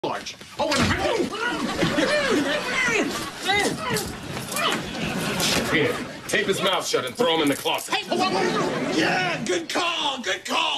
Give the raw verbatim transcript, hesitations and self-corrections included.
large. Oh, and Here, tape his mouth shut and throw him in the closet. Hey, yeah, good call, good call.